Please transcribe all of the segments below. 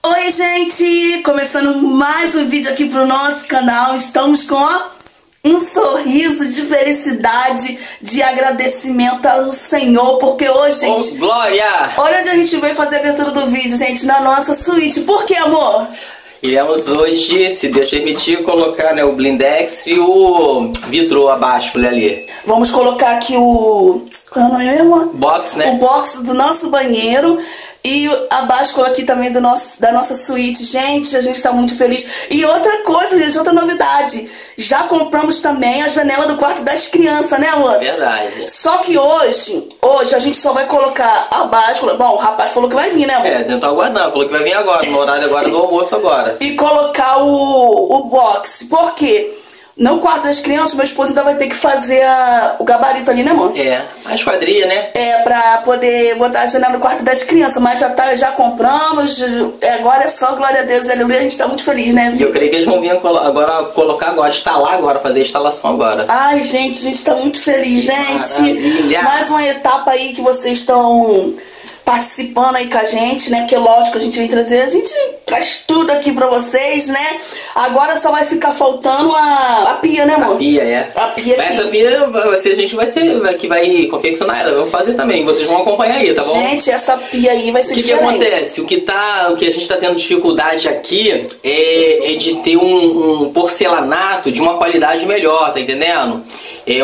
Oi, gente! Começando mais um vídeo aqui pro nosso canal. Estamos com um sorriso de felicidade, de agradecimento ao Senhor, porque hoje, gente... Oh, glória! Olha onde a gente veio fazer a abertura do vídeo, gente, na nossa suíte. Por quê, amor? Iremos hoje, se Deus permitir, colocar o blindex e o vidro abaixo ali. Vamos colocar aqui o... Qual é o nome mesmo? Box, né? O box do nosso banheiro. E a báscula aqui também da nossa suíte. Gente, a gente tá muito feliz. E outra coisa, gente, outra novidade. Já compramos também a janela do quarto das crianças, né, amor? Verdade. Só que hoje a gente só vai colocar a báscula. Bom, o rapaz falou que vai vir, né, amor? É, tentar aguardar. Falou que vai vir agora, no horário agora do almoço agora. E colocar o box. Por quê? No quarto das crianças, meu esposo ainda vai ter que fazer o gabarito ali, né, amor? É, a esquadria, né? É, pra poder botar a janela no quarto das crianças. Mas já compramos. Agora é só glória a Deus, aleluia. A gente tá muito feliz, né? E eu creio que eles vão vir agora colocar agora, instalar agora, fazer a instalação agora. Ai, gente, a gente tá muito feliz, gente. Maravilha. Mais uma etapa aí que vocês estão participando aí com a gente, né? Porque lógico, a gente vem trazer, a gente traz tudo aqui pra vocês, né? Agora só vai ficar faltando a pia, né, amor? A pia, é. A pia mas aqui. essa pia a gente vai confeccionar ela, vamos fazer também. Vocês vão acompanhar aí, tá bom? Gente, essa pia aí vai ser diferente. O que acontece? O que a gente tá tendo dificuldade aqui é de ter um porcelanato de uma qualidade melhor, tá entendendo? É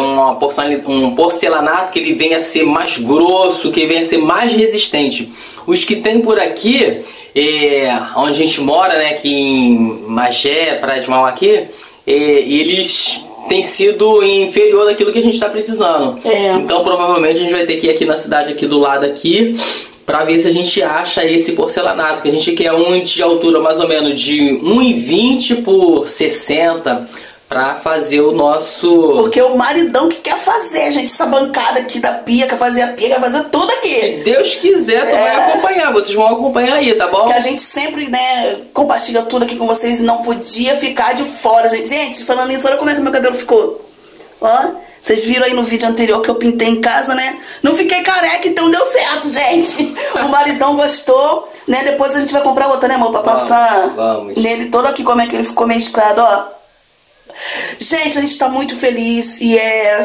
um porcelanato que ele venha a ser mais grosso, que ele venha a ser mais resistente. Os que tem por aqui, onde a gente mora, né, aqui em Magé, Praia de Mauá aqui, eles têm sido inferior daquilo que a gente está precisando. Então provavelmente a gente vai ter que ir aqui na cidade aqui do lado aqui, para ver se a gente acha esse porcelanato, que a gente quer um de altura mais ou menos de 1,20 por 60, pra fazer o nosso... Porque o maridão que quer fazer, gente, essa bancada aqui da pia, quer fazer a pia, quer fazer tudo aqui. Se Deus quiser, tu vai acompanhar, vocês vão acompanhar aí, tá bom? Que a gente sempre, né, compartilha tudo aqui com vocês e não podia ficar de fora, gente. Gente, falando nisso, olha como é que meu cabelo ficou. Ó, vocês viram aí no vídeo anterior que eu pintei em casa, né? Não fiquei careca, então deu certo, gente. O maridão gostou, né? Depois a gente vai comprar outra, né, amor? Pra passar nele todo aqui, como é que ele ficou mesclado, ó. Gente, a gente tá muito feliz e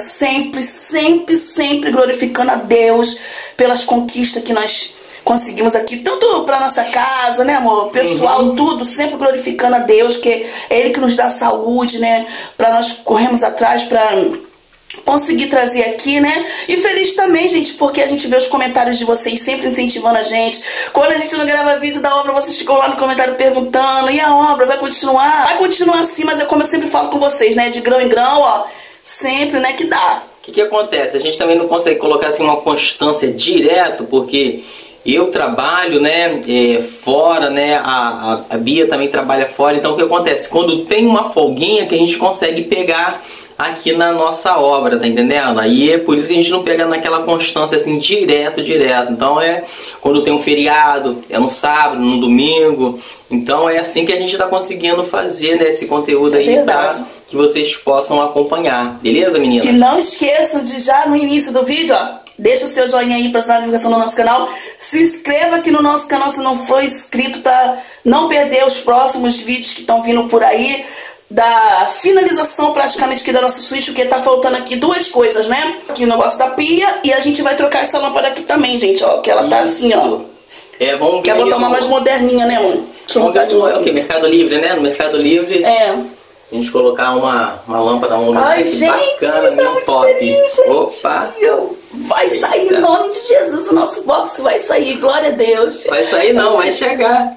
sempre glorificando a Deus pelas conquistas que nós conseguimos aqui, tanto pra nossa casa, né, amor, pessoal, tudo, sempre glorificando a Deus, que é Ele que nos dá saúde, né, pra nós corrermos atrás, pra conseguir trazer aqui, né? E feliz também, gente, porque a gente vê os comentários de vocês sempre incentivando a gente. Quando a gente não grava vídeo da obra, vocês ficam lá no comentário perguntando: e a obra vai continuar? Vai continuar assim, mas é como eu sempre falo com vocês, né? De grão em grão, ó, sempre, né, que dá. O que acontece? A gente também não consegue colocar assim uma constância direto, porque eu trabalho, né, fora, né, a Bia também trabalha fora. Então o que acontece? Quando tem uma folguinha que a gente consegue pegar aqui na nossa obra, tá entendendo? Aí é por isso que a gente não pega naquela constância assim direto. Então quando tem um feriado, é no sábado, no domingo. Então é assim que a gente tá conseguindo fazer, né, esse conteúdo aí pra que vocês possam acompanhar. Beleza, menina? E não esqueçam de já no início do vídeo, ó, deixa o seu joinha aí para ajudar a divulgação do nosso canal. Se inscreva aqui no nosso canal se não for inscrito, para não perder os próximos vídeos que estão vindo por aí. Da finalização praticamente aqui da nossa suíte, porque tá faltando aqui duas coisas, né? Aqui o negócio da pia, e a gente vai trocar essa lâmpada aqui também, gente, ó, que ela tá assim, ó. Vamos ver. Quer botar uma mais moderninha, né, mano? Deixa eu botar de novo. O que? Mercado Livre, né? No Mercado Livre. A gente colocar uma lâmpada, ai, gente, bacana, tá muito top. Feliz, gente. Opa! Vai sair em nome de Jesus, o nosso box vai sair, glória a Deus. Vai sair não, vai chegar.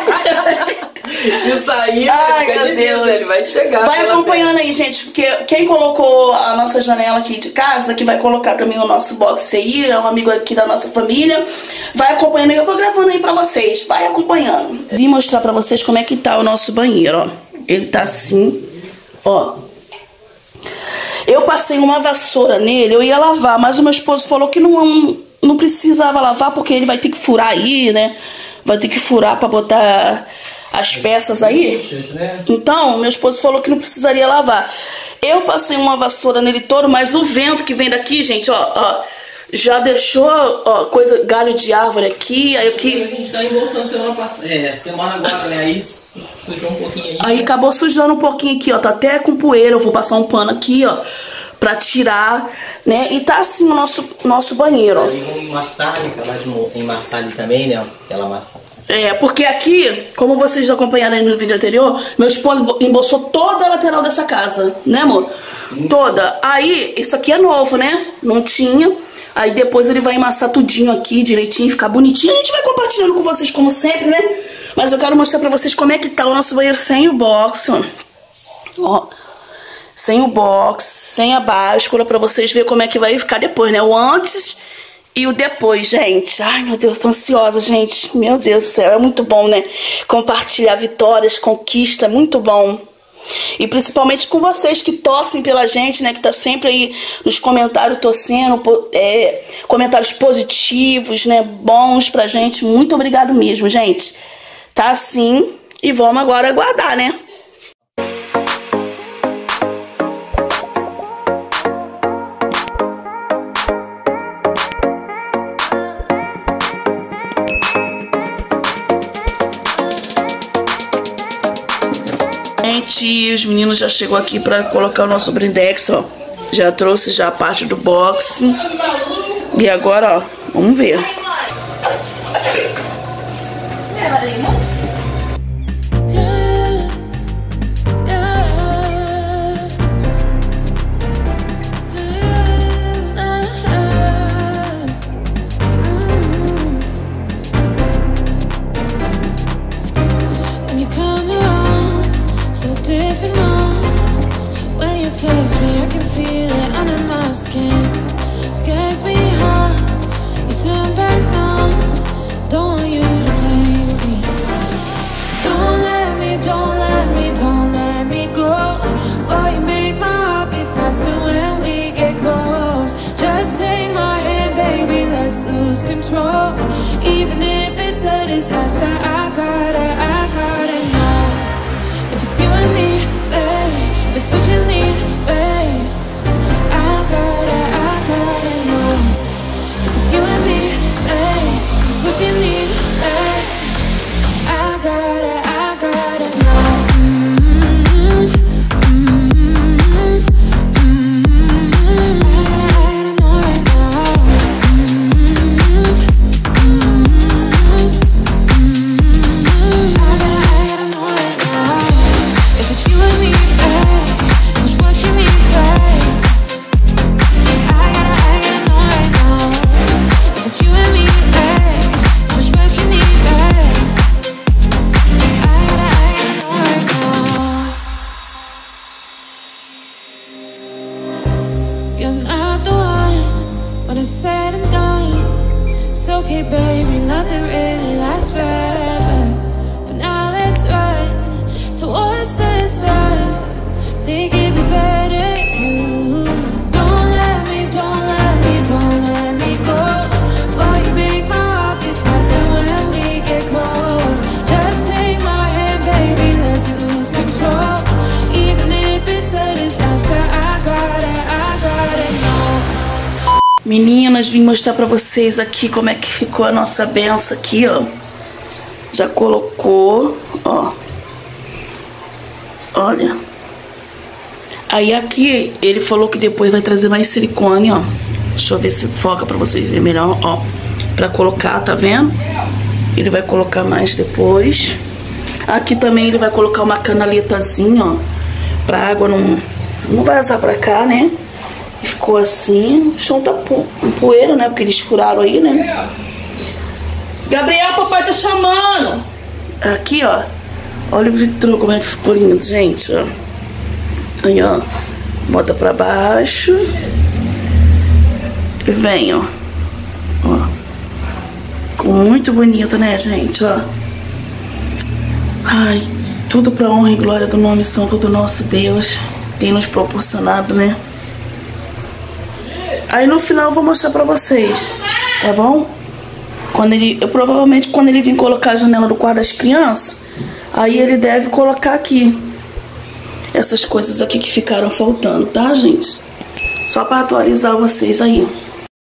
Se sair, ai, meu Deus, ele vai chegar. Vai acompanhando aí, gente, porque quem colocou a nossa janela aqui de casa, que vai colocar também o nosso box aí, é um amigo aqui da nossa família, vai acompanhando aí, eu vou gravando aí pra vocês, vai acompanhando. Vim mostrar pra vocês como é que tá o nosso banheiro, ó. Ele tá assim, ó. Eu passei uma vassoura nele, eu ia lavar, mas o meu esposo falou que não precisava lavar, porque ele vai ter que furar aí, né? Vai ter que furar pra botar as peças aí. Então, meu esposo falou que não precisaria lavar. Eu passei uma vassoura nele todo, mas o vento que vem daqui, gente, ó, Já deixou, ó, galho de árvore aqui. Aí aqui. A gente tá embolsando semana agora, né? Aí sujou um pouquinho aí. Aí acabou sujando um pouquinho aqui, ó. Tá até com poeira. Eu vou passar um pano aqui, ó, pra tirar, né? E tá assim o nosso banheiro, ó. Aí vamos embaçar, né? Tem embaçar ali também, né? Aquela massa. Porque aqui, como vocês acompanharam aí no vídeo anterior, meu esposo embolsou toda a lateral dessa casa, né, amor? Sim. Toda. Aí, isso aqui é novo, né? Não tinha. Aí depois ele vai emassar tudinho aqui, direitinho, ficar bonitinho. A gente vai compartilhando com vocês como sempre, né? Mas eu quero mostrar pra vocês como é que tá o nosso banheiro sem o box, ó. Sem o box, sem a báscula, pra vocês verem como é que vai ficar depois, né? O antes e o depois, gente. Ai, meu Deus, tô ansiosa, gente. Meu Deus do céu, é muito bom, né? Compartilhar vitórias, conquista, muito bom. E principalmente com vocês que torcem pela gente, né? Que tá sempre aí nos comentários torcendo, comentários positivos, né? Bons pra gente. Muito obrigado mesmo, gente. Tá assim. E vamos agora aguardar, né? Gente, os meninos já chegou aqui pra colocar o nosso blindex, ó. Já trouxe já a parte do box. E agora, ó, vamos ver. Touch me, I can feel it under my skin. Scares me how you turn back now. Don't want you to blame me. So don't let me, don't let me, don't let me go. Oh, you make my heart beat faster when we get close. Just take my hand, baby, let's lose control. Even if it's a disaster, I gotta know. If it's you and me, babe, if it's what you need, babe, I gotta know. If it's you and me, babe, if it's what you need, babe, I gotta know. Okay, baby, nothing really lasts forever. For now, let's run towards the sun. Think it'd be better if you don't let me, don't let me, don't let me go. Oh, you make my heart beat faster when we get close. Just take my hand, baby, let's lose control. Even if it's a disaster, I gotta know. Meninas, vim mostrar pra vocês aqui como é que ficou a nossa benção aqui, ó. Já colocou, ó. Olha. Aí aqui, ele falou que depois vai trazer mais silicone, ó. Deixa eu ver se foca pra vocês verem melhor, ó. Pra colocar, tá vendo? Ele vai colocar mais depois. Aqui também ele vai colocar uma canaletazinha, ó. Pra água não vazar pra cá, né? Ficou assim, o chão tá poeira, né? Porque eles furaram aí, né? Gabriel, papai tá chamando. Aqui, ó. Olha o vitrô, como é que ficou lindo, gente, ó. Aí, ó. Bota pra baixo. E vem, ó. Ó. Ficou muito bonito, né, gente, ó. Ai, tudo pra honra e glória do nome santo do nosso Deus. Tem nos proporcionado, né? Aí no final eu vou mostrar pra vocês, tá bom? Provavelmente quando ele vir colocar a janela do quarto das crianças, aí ele deve colocar aqui essas coisas aqui que ficaram faltando, tá, gente? Só pra atualizar vocês aí.